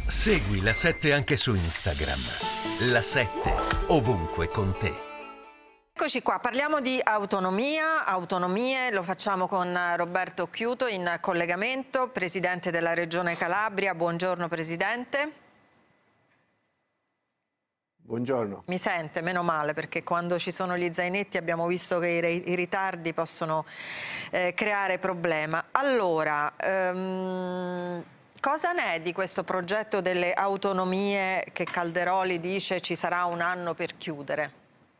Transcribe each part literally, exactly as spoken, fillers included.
Segui La sette anche su Instagram. La sette, ovunque con te. Eccoci qua, parliamo di autonomia, autonomie, lo facciamo con Roberto Occhiuto in collegamento, Presidente della Regione Calabria. Buongiorno Presidente. Buongiorno. Mi sente? Meno male, perché quando ci sono gli zainetti abbiamo visto che i, i ritardi possono eh, creare problema. Allora, ehm, cosa ne è di questo progetto delle autonomie che Calderoli dice ci sarà un anno per chiudere?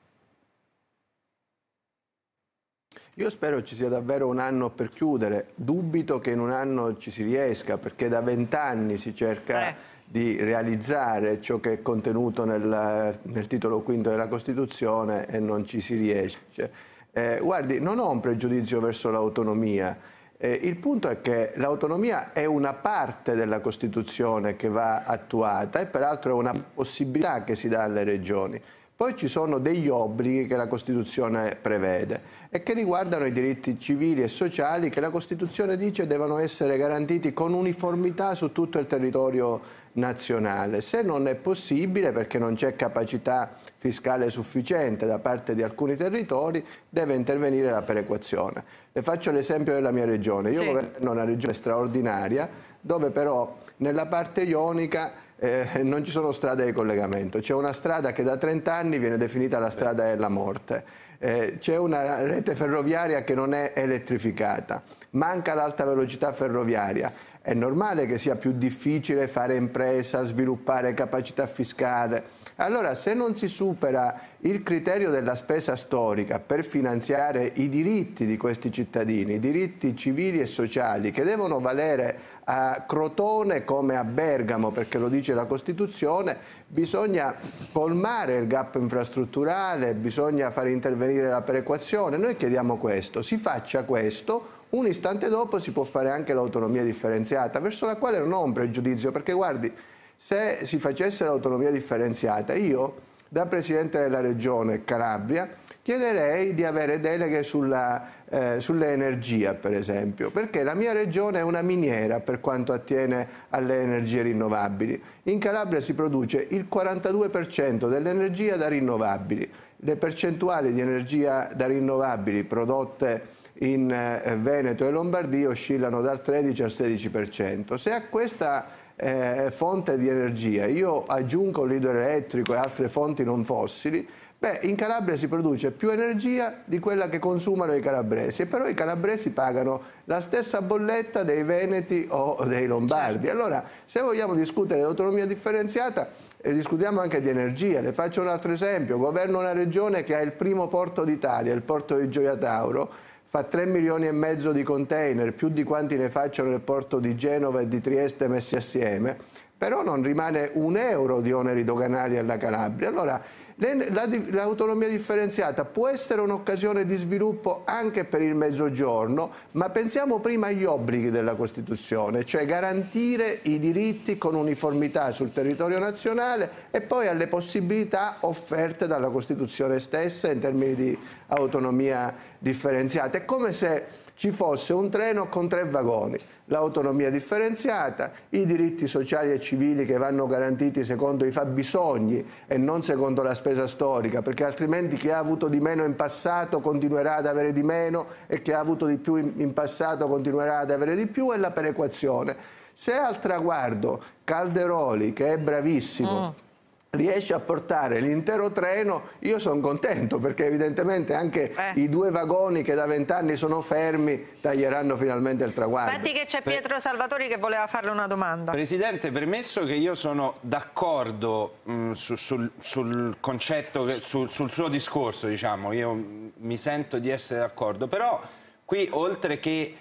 Io spero ci sia davvero un anno per chiudere. Dubito che in un anno ci si riesca, perché da vent'anni si cerca eh. di realizzare ciò che è contenuto nel, nel titolo quinto della Costituzione e non ci si riesce. Eh, guardi, non ho un pregiudizio verso l'autonomia. Eh, il punto è che l'autonomia è una parte della Costituzione che va attuata e peraltro è una possibilità che si dà alle regioni. Poi ci sono degli obblighi che la Costituzione prevede e che riguardano i diritti civili e sociali che la Costituzione dice devono essere garantiti con uniformità su tutto il territorio nazionale. Se non è possibile, perché non c'è capacità fiscale sufficiente da parte di alcuni territori, deve intervenire la perequazione. Le faccio l'esempio della mia regione. Io sì. governo una regione straordinaria dove però nella parte ionica Eh, non ci sono strade di collegamento, c'è una strada che da trenta anni viene definita la strada della morte, eh, c'è una rete ferroviaria che non è elettrificata, manca l'alta velocità ferroviaria. È normale che sia più difficile fare impresa, sviluppare capacità fiscale. Allora, se non si supera il criterio della spesa storica per finanziare i diritti di questi cittadini, i diritti civili e sociali che devono valere a Crotone come a Bergamo, perché lo dice la Costituzione, bisogna colmare il gap infrastrutturale, bisogna far intervenire la perequazione. Noi chiediamo questo, si faccia questo. Un istante dopo si può fare anche l'autonomia differenziata, verso la quale non ho un pregiudizio, perché guardi, se si facesse l'autonomia differenziata, io da Presidente della Regione Calabria chiederei di avere deleghe sulla, eh, sull'energia, per esempio, perché la mia regione è una miniera per quanto attiene alle energie rinnovabili. In Calabria si produce il quarantadue per cento dell'energia da rinnovabili. Le percentuali di energia da rinnovabili prodotte in Veneto e Lombardia oscillano dal tredici al sedici per cento. Se a questa eh, fonte di energia io aggiungo l'idroelettrico e altre fonti non fossili, beh, in Calabria si produce più energia di quella che consumano i calabresi, e però i calabresi pagano la stessa bolletta dei veneti o dei lombardi. Certo. Allora, se vogliamo discutere di autonomia differenziata, eh, discutiamo anche di energia. Le faccio un altro esempio. Governo una regione che ha il primo porto d'Italia, il porto di Gioia Tauro, fa tre milioni e mezzo di container, più di quanti ne facciano nel porto di Genova e di Trieste messi assieme, però non rimane un euro di oneri doganali alla Calabria. Allora, l'autonomia differenziata può essere un'occasione di sviluppo anche per il Mezzogiorno, ma pensiamo prima agli obblighi della Costituzione, cioè garantire i diritti con uniformità sul territorio nazionale e poi alle possibilità offerte dalla Costituzione stessa in termini di autonomia differenziata. È come se ci fosse un treno con tre vagoni, l'autonomia differenziata, i diritti sociali e civili che vanno garantiti secondo i fabbisogni e non secondo la spesa storica, perché altrimenti chi ha avuto di meno in passato continuerà ad avere di meno e chi ha avuto di più in passato continuerà ad avere di più, e la perequazione. Se al traguardo Calderoli, che è bravissimo, mm. riesce a portare l'intero treno, io sono contento, perché evidentemente anche eh. i due vagoni che da vent'anni sono fermi taglieranno finalmente il traguardo. Aspetti che c'è Pietro Salvatori che voleva farle una domanda. Presidente, permesso che io sono d'accordo su, sul, sul concetto, che, sul, sul suo discorso, diciamo, io mi sento di essere d'accordo, però qui oltre che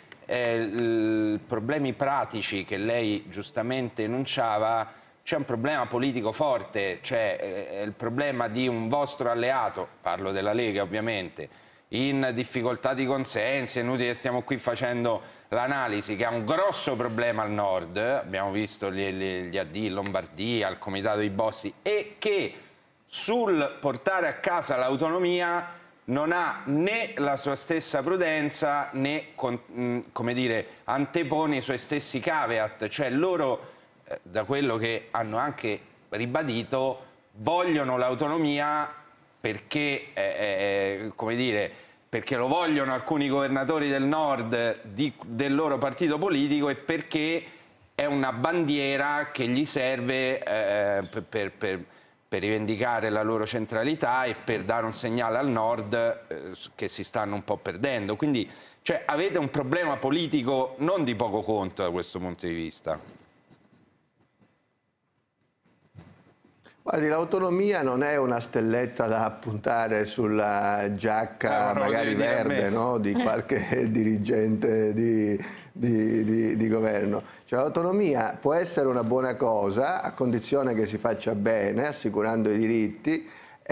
eh, problemi pratici che lei giustamente enunciava, c'è un problema politico forte, cioè eh, il problema di un vostro alleato, parlo della Lega ovviamente, in difficoltà di consensi. È inutile che stiamo qui facendo l'analisi, che ha un grosso problema al nord, abbiamo visto gli, gli, gli A D in Lombardia, il comitato dei bossi, e che sul portare a casa l'autonomia non ha né la sua stessa prudenza né, con, mh, come dire, antepone i suoi stessi caveat, cioè loro eh, da quello che hanno anche ribadito, vogliono l'autonomia perché, eh, come dire, perché lo vogliono alcuni governatori del nord di, del loro partito politico e perché è una bandiera che gli serve eh, per, per, per rivendicare la loro centralità e per dare un segnale al nord eh, che si stanno un po' perdendo. Quindi cioè, avete un problema politico non di poco conto da questo punto di vista. Guardi, l'autonomia non è una stelletta da appuntare sulla giacca eh, magari verde, no? Di qualche dirigente di, di, di, di governo. Cioè, l'autonomia può essere una buona cosa a condizione che si faccia bene, assicurando i diritti,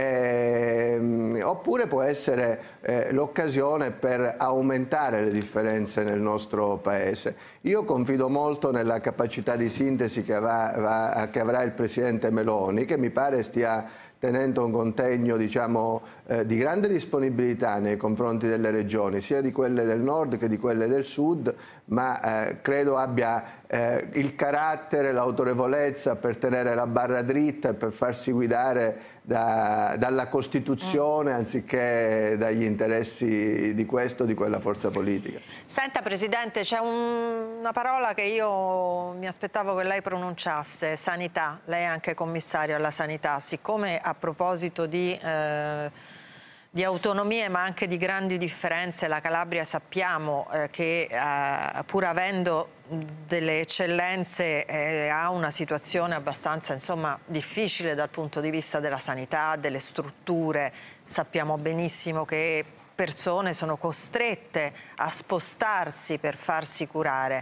Eh, oppure può essere eh, l'occasione per aumentare le differenze nel nostro paese. Io confido molto nella capacità di sintesi che, va, va, che avrà il Presidente Meloni, che mi pare stia tenendo un contegno, diciamo, eh, di grande disponibilità nei confronti delle regioni, sia di quelle del nord che di quelle del sud, ma eh, credo abbia eh, il carattere, l'autorevolezza per tenere la barra dritta e per farsi guidare da, dalla Costituzione anziché dagli interessi di questo o di quella forza politica. Senta Presidente, c'è un, una parola che io mi aspettavo che lei pronunciasse, sanità. Lei è anche commissario alla sanità. Siccome a proposito di, eh, di autonomie ma anche di grandi differenze, la Calabria sappiamo eh, che eh, pur avendo delle eccellenze eh, ha una situazione abbastanza insomma difficile dal punto di vista della sanità, delle strutture. Sappiamo benissimo che persone sono costrette a spostarsi per farsi curare.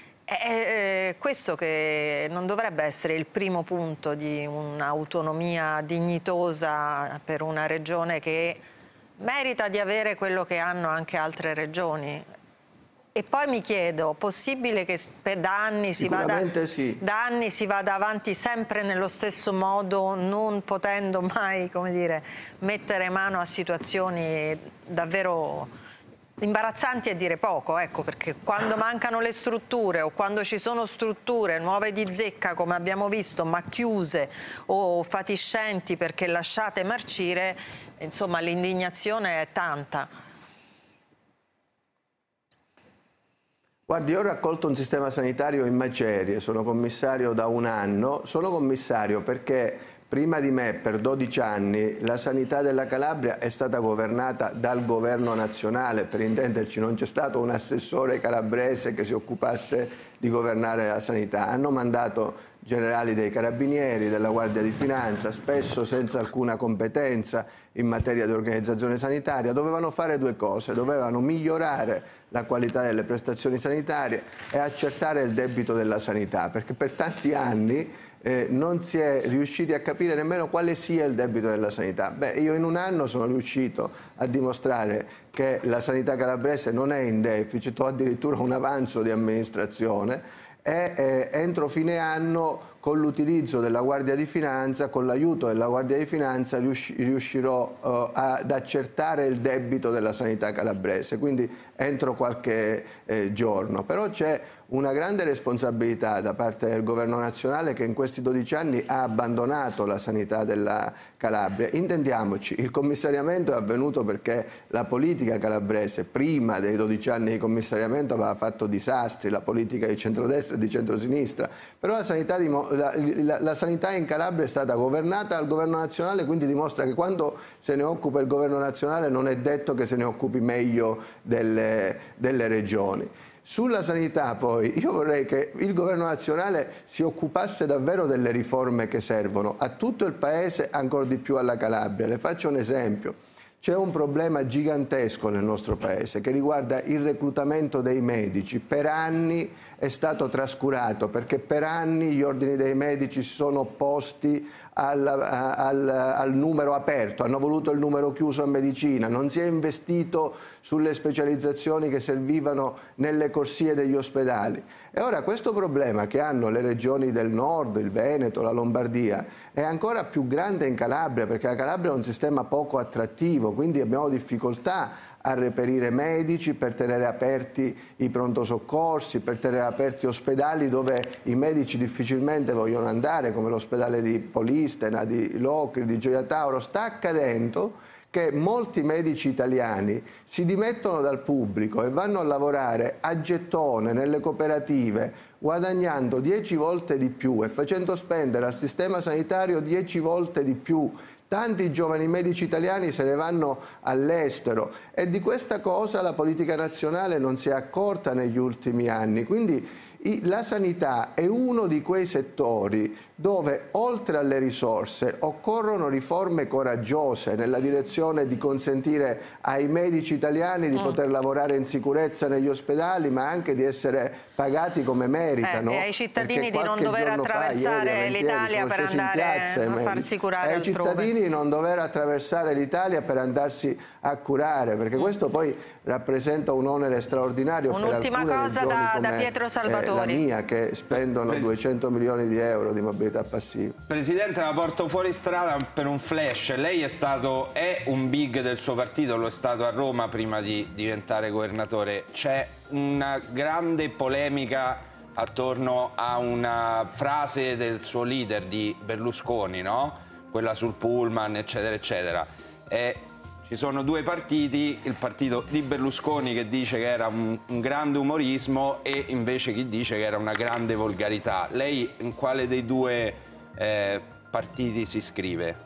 È questo che non dovrebbe essere il primo punto di un'autonomia dignitosa per una regione che merita di avere quello che hanno anche altre regioni. E poi mi chiedo, possibile che da anni, si vada, sì. da anni si vada avanti sempre nello stesso modo, non potendo mai, come dire, mettere mano a situazioni davvero imbarazzanti a dire poco, ecco, perché quando mancano le strutture o quando ci sono strutture nuove di zecca, come abbiamo visto, ma chiuse o fatiscenti perché lasciate marcire, insomma l'indignazione è tanta. Guardi, io ho raccolto un sistema sanitario in macerie, sono commissario da un anno, sono commissario perché prima di me per dodici anni la sanità della Calabria è stata governata dal governo nazionale, per intenderci non c'è stato un assessore calabrese che si occupasse di governare la sanità, hanno mandato generali dei carabinieri, della Guardia di Finanza, spesso senza alcuna competenza in materia di organizzazione sanitaria, dovevano fare due cose, dovevano migliorare la qualità delle prestazioni sanitarie e accertare il debito della sanità, perché per tanti anni eh, non si è riusciti a capire nemmeno quale sia il debito della sanità. Beh, io in un anno sono riuscito a dimostrare che la sanità calabrese non è in deficit, ho addirittura un avanzo di amministrazione, e eh, entro fine anno con l'utilizzo della Guardia di Finanza, con l'aiuto della Guardia di Finanza riusci riuscirò uh, ad accertare il debito della sanità calabrese, quindi entro qualche eh, giorno. Però c'è una grande responsabilità da parte del governo nazionale che in questi dodici anni ha abbandonato la sanità della Calabria. Intendiamoci, il commissariamento è avvenuto perché la politica calabrese prima dei dodici anni di commissariamento aveva fatto disastri, la politica di centrodestra e di centrosinistra, però la sanità, di, la, la, la sanità in Calabria è stata governata dal governo nazionale, quindi dimostra che quando se ne occupa il governo nazionale non è detto che se ne occupi meglio delle, delle regioni. Sulla sanità poi io vorrei che il governo nazionale si occupasse davvero delle riforme che servono a tutto il paese, ancora di più alla Calabria. Le faccio un esempio. C'è un problema gigantesco nel nostro paese che riguarda il reclutamento dei medici. Per anni è stato trascurato perché per anni gli ordini dei medici si sono opposti al, al, al numero aperto, hanno voluto il numero chiuso a medicina, non si è investito sulle specializzazioni che servivano nelle corsie degli ospedali. E ora questo problema che hanno le regioni del nord, il Veneto, la Lombardia, è ancora più grande in Calabria perché la Calabria è un sistema poco attrattivo, quindi abbiamo difficoltà a reperire medici, per tenere aperti i pronto soccorsi, per tenere aperti ospedali dove i medici difficilmente vogliono andare, come l'ospedale di Polistena, di Locri, di Gioia Tauro. Sta accadendo che molti medici italiani si dimettono dal pubblico e vanno a lavorare a gettone nelle cooperative, guadagnando dieci volte di più e facendo spendere al sistema sanitario dieci volte di più. Tanti giovani medici italiani se ne vanno all'estero e di questa cosa la politica nazionale non si è accorta negli ultimi anni. Quindi la sanità è uno di quei settori dove, oltre alle risorse, occorrono riforme coraggiose nella direzione di consentire ai medici italiani di mm. poter lavorare in sicurezza negli ospedali, ma anche di essere pagati come meritano. Eh, e ai cittadini di non dover attraversare l'Italia per andare piazza, a farsi curare e ai altrove. cittadini di non dover attraversare l'Italia per andarsi a curare, perché mm. questo poi rappresenta un onere straordinario per alcune regioni Un'ultima cosa da, come, da Pietro Salvatori. Eh, la mia, che spendono Pres duecento milioni di euro di mobilità passiva. Presidente, la porto fuori strada per un flash. Lei è stato, è un big del suo partito, lo è stato a Roma prima di diventare governatore. C'è una grande polemica attorno a una frase del suo leader, di Berlusconi, no? Quella sul pullman, eccetera, eccetera. E ci sono due partiti, il partito di Berlusconi che dice che era un, un grande umorismo e invece chi dice che era una grande volgarità. Lei in quale dei due eh, partiti si iscrive?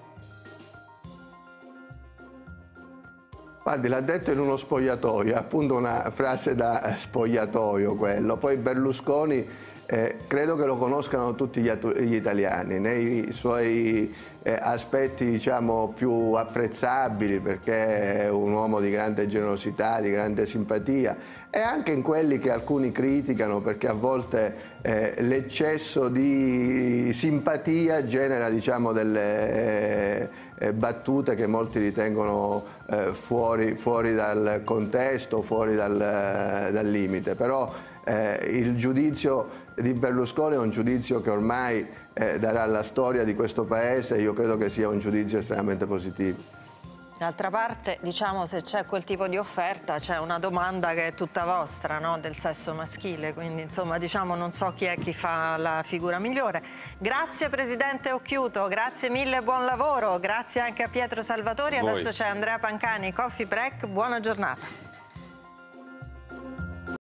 Guardi, l'ha detto in uno spogliatoio, è appunto una frase da spogliatoio quello. Poi Berlusconi eh, credo che lo conoscano tutti gli, gli italiani, nei suoi eh, aspetti diciamo più apprezzabili, perché è un uomo di grande generosità, di grande simpatia, e anche in quelli che alcuni criticano, perché a volte eh, l'eccesso di simpatia genera diciamo delle eh, battute che molti ritengono eh, fuori, fuori dal contesto, fuori dal, dal limite. Però eh, il giudizio di Berlusconi è un giudizio che ormai eh, darà la storia di questo paese, e io credo che sia un giudizio estremamente positivo. D'altra parte, diciamo, se c'è quel tipo di offerta, c'è una domanda che è tutta vostra, no? Del sesso maschile, quindi insomma diciamo non so chi è chi fa la figura migliore. Grazie Presidente Occhiuto, grazie mille, buon lavoro, grazie anche a Pietro Salvatori, adesso c'è Andrea Pancani, Coffee Break, buona giornata.